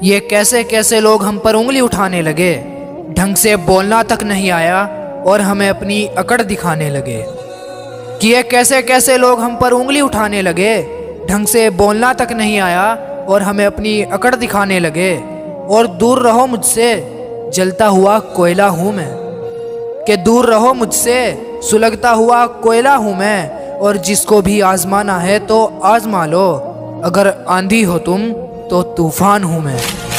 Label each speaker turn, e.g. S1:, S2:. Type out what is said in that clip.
S1: ये कैसे कैसे लोग हम पर उंगली उठाने लगे, ढंग से बोलना तक नहीं आया और हमें अपनी अकड़ दिखाने लगे। कि ये कैसे कैसे लोग हम पर उंगली उठाने लगे, ढंग से बोलना तक नहीं आया और हमें अपनी अकड़ दिखाने लगे। और दूर रहो मुझसे, जलता हुआ कोयला हूँ मैं। कि दूर रहो मुझसे, सुलगता हुआ कोयला हूँ मैं। और जिसको भी आजमाना है तो आजमा लो, अगर आंधी हो तुम तो तूफान हूँ मैं।